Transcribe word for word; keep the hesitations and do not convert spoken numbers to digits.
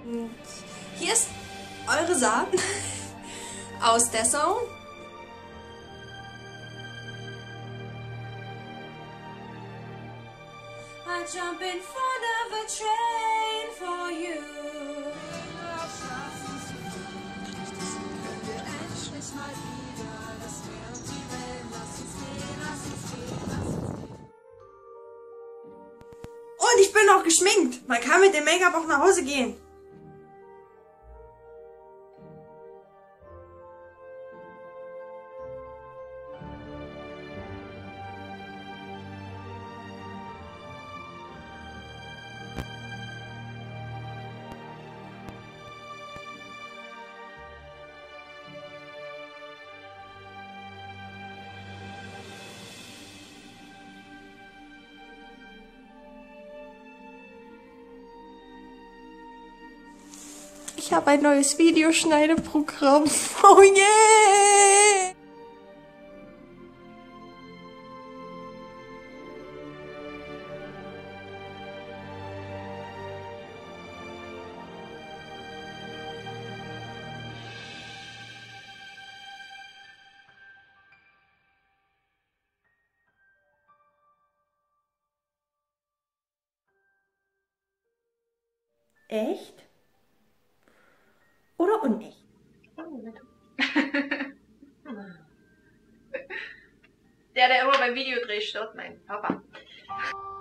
Und hier ist eure Saar aus der Song. I jump in front of a train for you. Und ich bin noch geschminkt. Man kann mit dem Make-up auch nach Hause gehen. Ich habe ein neues Videoschneideprogramm. Oh yeah! Echt? Oder unecht? Der, der immer beim Videodreh stört, mein Papa.